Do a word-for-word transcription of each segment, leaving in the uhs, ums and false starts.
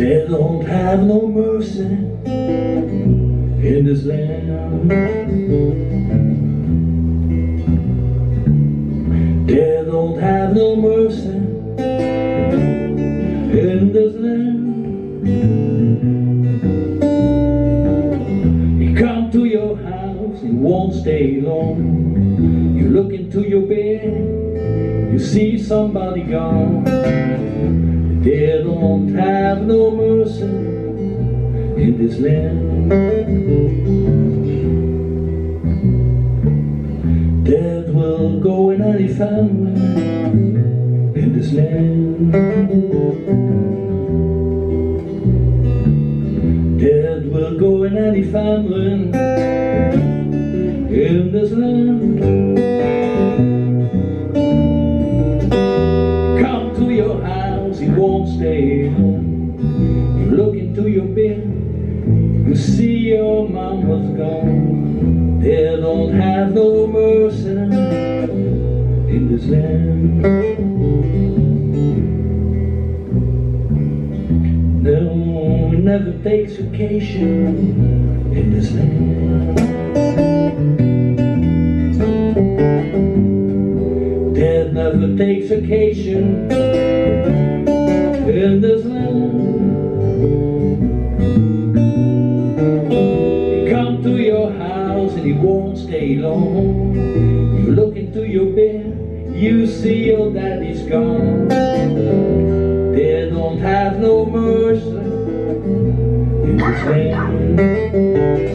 They don't have no mercy in this land. They don't have no mercy in this land. You come to your house, it won't stay long. You look into your bed, you see somebody gone. They don't have no mercy in this land. Death will go in any family in this land. Death will go in any family in this land. Come to your house, it won't stay home. You look into your bed, you see your mama's gone. They don't have no mercy in this land. No, it never takes vacation in this land. Death never takes vacation in this land. You come to your house and it won't stay long. You look into your bed, you see your daddy's gone. They don't have no mercy in this land.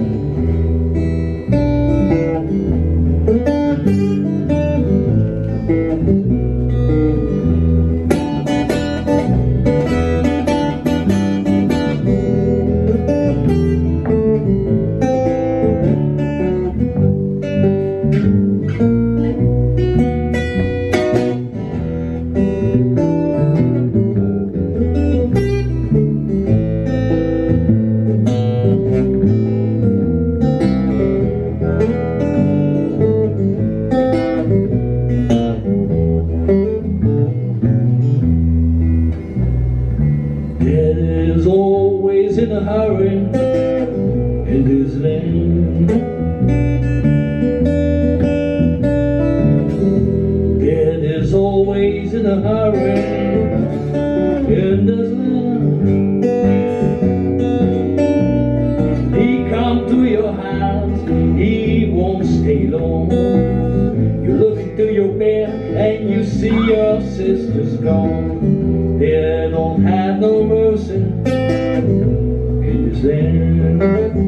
There's always in a hurry in this land. There's always in a hurry in this land. He come to your house, he won't stay long. You look into your bed and you see your sister's gone. They don't have no mercy in this land.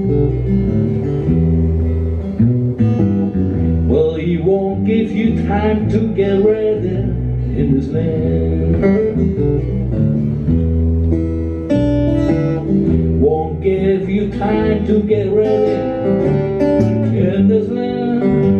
Well, he won't give you time to get ready in this land. Won't give you time to get ready in this land.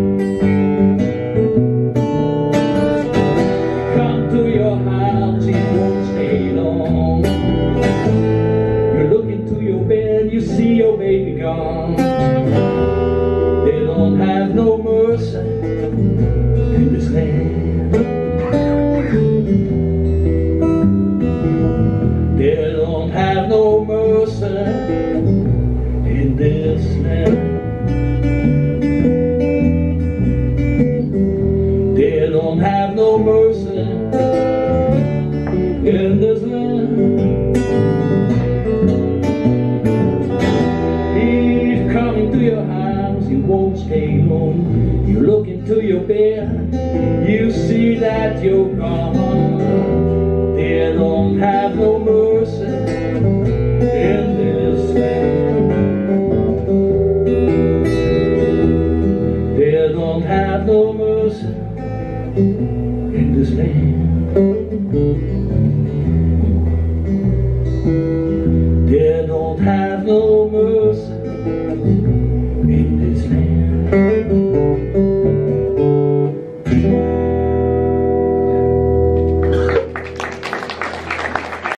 Come to your house, it won't stay long. You look into your bed, you see your baby gone. They don't have no mercy in this land. They don't have no mercy in this land. They don't have no mercy in this land. He's coming to your house, he won't stay home. You look into your bed, you see that you're gone. They don't have no mercy in this land. They don't have no mercy in this land. They don't have no